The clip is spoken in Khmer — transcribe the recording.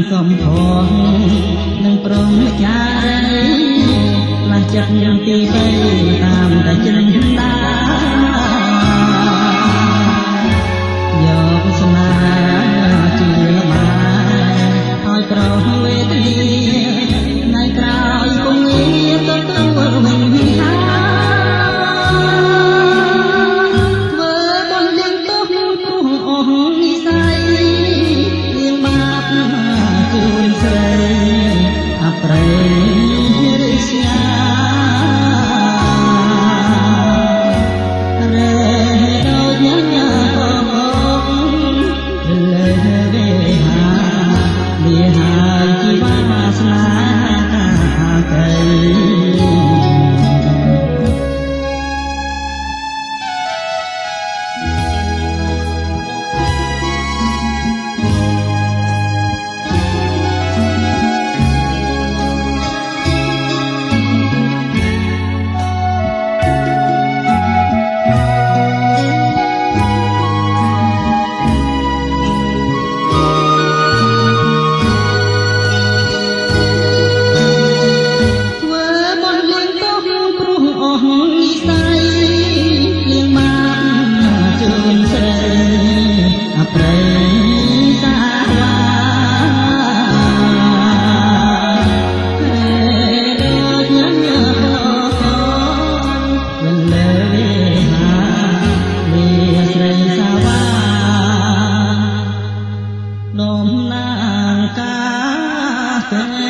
សំធំនឹងព្រមចារីខ្លះចិត្តយ៉ាងទីបីតាមតែជ្រឹងដាយកស្នាជាបានឲ្យប្រោសវេទនាថ្ងៃក្រោយគង់ងារទទួលវិញវិហាធ្វើបុណ្យលៀងទោសព្រោះអស់និស័យលៀងបាបជូនស្រីអប្រេរិស្ញានំណាងកា